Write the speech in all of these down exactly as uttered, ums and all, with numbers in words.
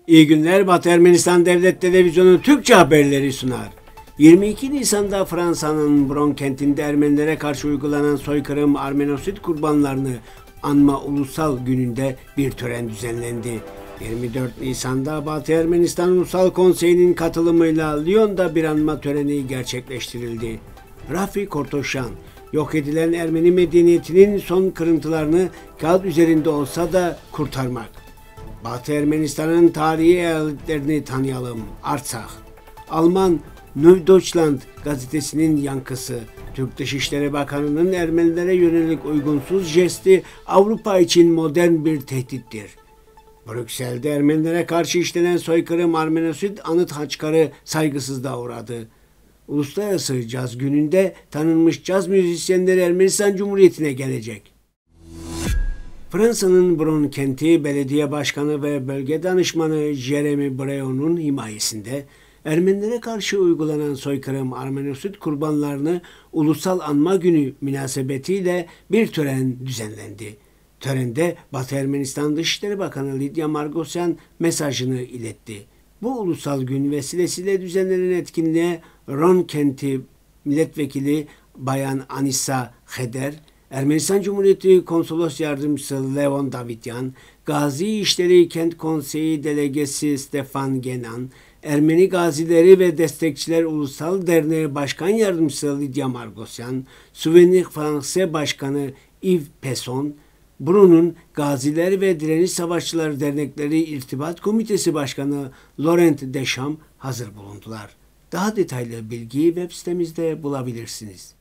İyi günler, Batı Ermenistan Devlet Televizyonu Türkçe haberleri sunar. yirmi iki Nisan'da Fransa'nın Bron kentinde Ermenilere karşı uygulanan soykırım Armenosit kurbanlarını anma ulusal gününde bir tören düzenlendi. yirmi dört Nisan'da Batı Ermenistan Ulusal Konseyi'nin katılımıyla Lyon'da bir anma töreni gerçekleştirildi. Rafi Kortoşan, yok edilen Ermeni medeniyetinin son kırıntılarını kağıt üzerinde olsa da kurtarmak. Batı Ermenistan'ın tarihi eyaletlerini tanıyalım. Artsakh. Alman Neue Deutschland gazetesinin yankısı. Türk Dışişleri Bakanı'nın Ermenilere yönelik uygunsuz jesti Avrupa için modern bir tehdittir. Brüksel'de Ermenilere karşı işlenen soykırım Armenosit anıt haçkarı saygısızlığa uğradı. Uluslararası Caz Günü'nde tanınmış caz müzisyenleri Ermenistan Cumhuriyeti'ne gelecek. Fransa'nın Bron kenti belediye başkanı ve bölge danışmanı Jeremy Breon'un himayesinde Ermenilere karşı uygulanan soykırım Armenosit kurbanlarını Ulusal Anma Günü münasebetiyle bir tören düzenlendi. Törende Batı Ermenistan Dışişleri Bakanı Lidya Margosyan mesajını iletti. Bu ulusal gün vesilesiyle düzenlenen etkinliğe Ron kenti milletvekili Bayan Anissa Heder, Ermenistan Cumhuriyeti Konsolos Yardımcısı Levon Davityan, Gazi İşleri Kent Konseyi Delegesi Stefan Genan, Ermeni Gazileri ve Destekçiler Ulusal Derneği Başkan Yardımcısı Lidya Margosyan, Souvenir Français Başkanı Yves Pesson, Bron'un Gaziler ve Direniş Savaşçıları Dernekleri İrtibat Komitesi Başkanı Laurent Deschamps hazır bulundular. Daha detaylı bilgiyi web sitemizde bulabilirsiniz.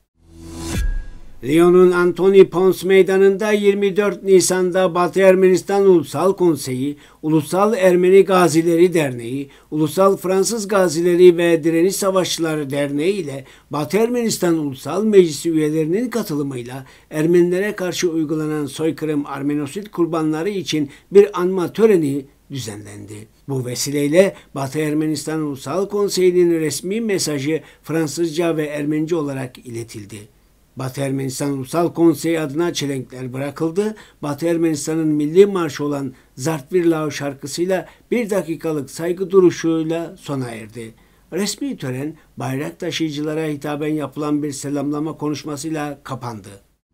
Lyon'un Antoni Pons Meydanı'nda yirmi dört Nisan'da Batı Ermenistan Ulusal Konseyi, Ulusal Ermeni Gazileri Derneği, Ulusal Fransız Gazileri ve Direniş Savaşçıları Derneği ile Batı Ermenistan Ulusal Meclisi üyelerinin katılımıyla Ermenilere karşı uygulanan soykırım Armenosit kurbanları için bir anma töreni düzenlendi. Bu vesileyle Batı Ermenistan Ulusal Konseyi'nin resmi mesajı Fransızca ve Ermenice olarak iletildi. Batı Ermenistan Ulusal Konseyi adına çelenkler bırakıldı. Batı Ermenistan'ın milli marşı olan Zartvirlao şarkısıyla bir dakikalık saygı duruşuyla sona erdi. Resmi tören bayrak taşıyıcılara hitaben yapılan bir selamlama konuşmasıyla kapandı.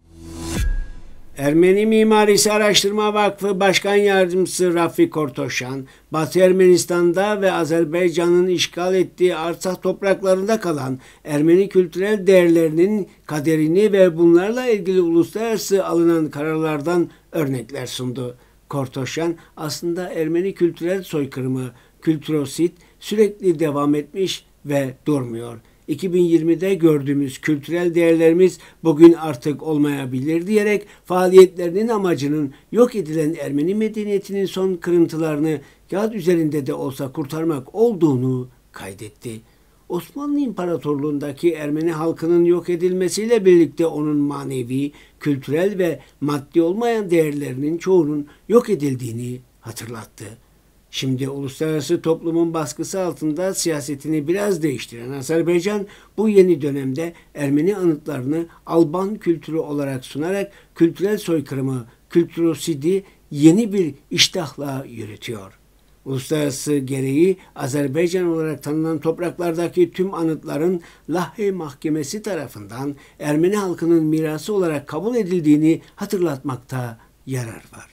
Ermeni Mimarisi Araştırma Vakfı Başkan Yardımcısı Rafi Kortoşan, Batı Ermenistan'da ve Azerbaycan'ın işgal ettiği Artsakh topraklarında kalan Ermeni kültürel değerlerinin kaderini ve bunlarla ilgili uluslararası alınan kararlardan örnekler sundu. Kortoşan, aslında Ermeni kültürel soykırımı, kültürosit sürekli devam etmiş ve durmuyor. iki bin yirmide gördüğümüz kültürel değerlerimiz bugün artık olmayabilir diyerek faaliyetlerinin amacının yok edilen Ermeni medeniyetinin son kırıntılarını kağıt üzerinde de olsa kurtarmak olduğunu kaydetti. Osmanlı İmparatorluğundaki Ermeni halkının yok edilmesiyle birlikte onun manevi, kültürel ve maddi olmayan değerlerinin çoğunun yok edildiğini hatırlattı. Şimdi uluslararası toplumun baskısı altında siyasetini biraz değiştiren Azerbaycan bu yeni dönemde Ermeni anıtlarını Alban kültürü olarak sunarak kültürel soykırımı, kültürosidi yeni bir iştahla yürütüyor. Uluslararası gereği Azerbaycan olarak tanınan topraklardaki tüm anıtların Lahey Mahkemesi tarafından Ermeni halkının mirası olarak kabul edildiğini hatırlatmakta yarar var.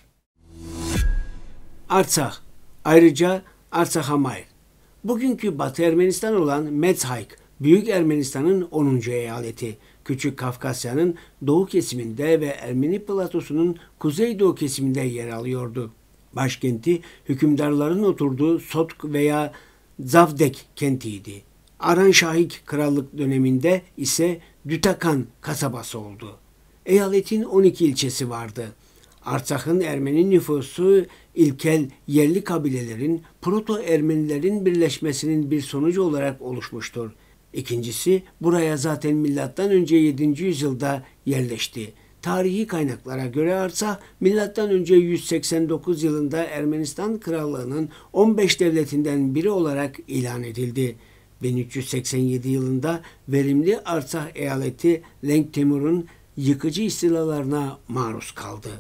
Artsakh. Ayrıca Artsakh'a mayil. Bugünkü Batı Ermenistan olan Metshayk, Büyük Ermenistan'ın onuncu eyaleti, Küçük Kafkasya'nın doğu kesiminde ve Ermeni platosunun kuzeydoğu kesiminde yer alıyordu. Başkenti hükümdarların oturduğu Sotk veya Zavdek kentiydi. Aranşahik krallık döneminde ise Dütakan kasabası oldu. Eyaletin on iki ilçesi vardı. Artsakh'ın Ermeni nüfusu ilkel yerli kabilelerin Proto-Ermenilerin birleşmesinin bir sonucu olarak oluşmuştur. İkincisi, buraya zaten milattan önce yedinci yüzyılda yerleşti. Tarihi kaynaklara göre Artsakh milattan önce yüz seksen dokuz yılında Ermenistan Krallığı'nın on beş devletinden biri olarak ilan edildi. bin üç yüz seksen yedi yılında verimli Artsakh eyaleti Lenk Temur'un yıkıcı istilalarına maruz kaldı.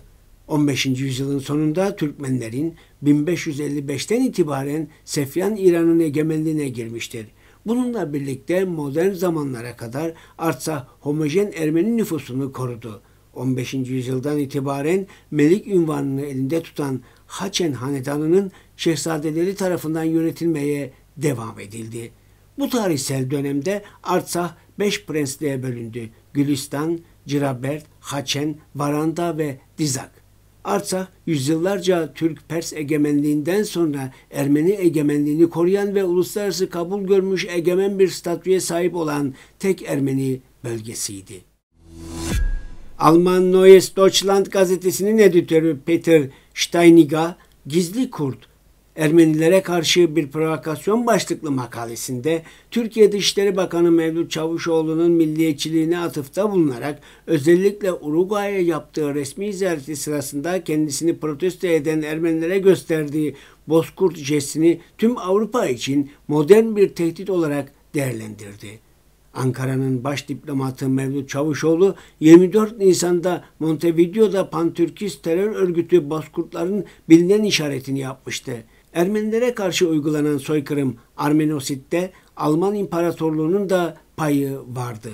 on beşinci yüzyılın sonunda Türkmenlerin bin beş yüz elli beşten itibaren Sefyan İran'ın egemenliğine girmiştir. Bununla birlikte modern zamanlara kadar Artsakh homojen Ermeni nüfusunu korudu. on beşinci yüzyıldan itibaren Melik unvanını elinde tutan Haçen Hanedanı'nın şehzadeleri tarafından yönetilmeye devam edildi. Bu tarihsel dönemde Artsakh beş prensliğe bölündü. Gülistan, Cirabert, Haçen, Varanda ve Dizak. Artsakh yüzyıllarca Türk-Pers egemenliğinden sonra Ermeni egemenliğini koruyan ve uluslararası kabul görmüş egemen bir statüye sahip olan tek Ermeni bölgesiydi. Alman Neues Deutschland gazetesinin editörü Peter Steiniger, Gizli Kurt, Ermenilere karşı bir provokasyon başlıklı makalesinde Türkiye Dışişleri Bakanı Mevlüt Çavuşoğlu'nun milliyetçiliğine atıfta bulunarak özellikle Uruguay'a yaptığı resmi ziyareti sırasında kendisini protesto eden Ermenilere gösterdiği Bozkurt jestini tüm Avrupa için modern bir tehdit olarak değerlendirdi. Ankara'nın baş diplomatı Mevlüt Çavuşoğlu yirmi dört Nisan'da Montevideo'da Pantürkist terör örgütü Bozkurtların bilinen işaretini yapmıştı. Ermenilere karşı uygulanan soykırım Armenositte Alman İmparatorluğu'nun da payı vardı.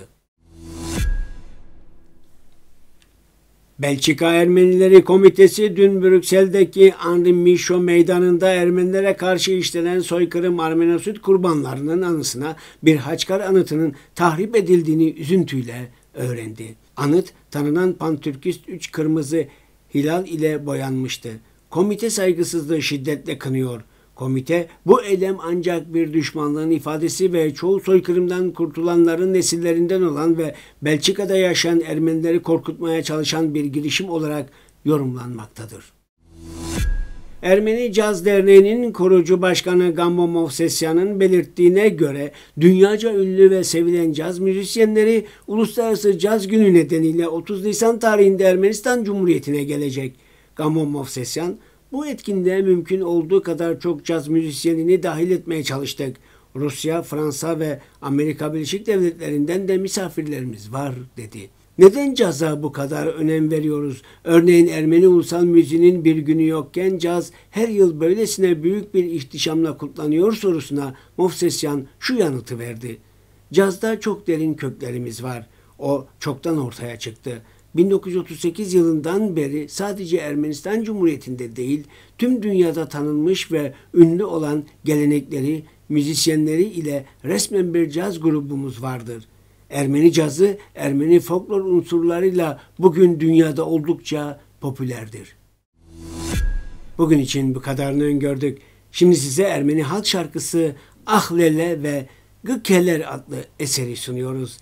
Belçika Ermenileri Komitesi dün Brüksel'deki Henri Michaud Meydanı'nda Ermenilere karşı işlenen soykırım Armenosit kurbanlarının anısına bir Haçkar anıtının tahrip edildiğini üzüntüyle öğrendi. Anıt tanınan Pantürkist üç kırmızı hilal ile boyanmıştı. Komite saygısızlığı şiddetle kınıyor. Komite bu eylem ancak bir düşmanlığın ifadesi ve çoğu soykırımdan kurtulanların nesillerinden olan ve Belçika'da yaşayan Ermenileri korkutmaya çalışan bir girişim olarak yorumlanmaktadır. Ermeni Caz Derneği'nin kurucu başkanı Gambo Movsesyan'ın belirttiğine göre dünyaca ünlü ve sevilen caz müzisyenleri Uluslararası Caz Günü nedeniyle otuz Nisan tarihinde Ermenistan Cumhuriyeti'ne gelecek. Gambo Movsesyan, bu etkinliğe mümkün olduğu kadar çok caz müzisyenini dahil etmeye çalıştık. Rusya, Fransa ve Amerika Birleşik Devletleri'nden de misafirlerimiz var dedi. Neden caza bu kadar önem veriyoruz? Örneğin Ermeni ulusal müziğinin bir günü yokken caz her yıl böylesine büyük bir ihtişamla kutlanıyor sorusuna Movsesyan şu yanıtı verdi. Cazda çok derin köklerimiz var. O çoktan ortaya çıktı. bin dokuz yüz otuz sekiz yılından beri sadece Ermenistan Cumhuriyeti'nde değil, tüm dünyada tanınmış ve ünlü olan gelenekleri, müzisyenleri ile resmen bir caz grubumuz vardır. Ermeni cazı, Ermeni folklor unsurlarıyla bugün dünyada oldukça popülerdir. Bugün için bu kadarını öngördük. Şimdi size Ermeni halk şarkısı Ah Lele ve Gıkeler adlı eseri sunuyoruz.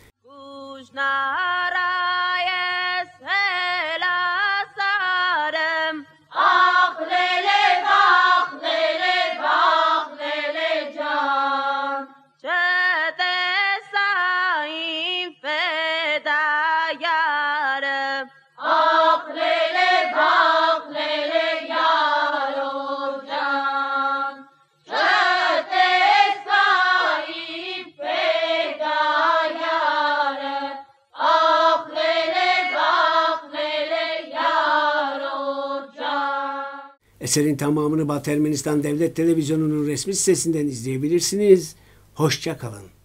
Eserin tamamını Batı Ermenistan Devlet Televizyonu'nun resmi sitesinden izleyebilirsiniz. Hoşça kalın.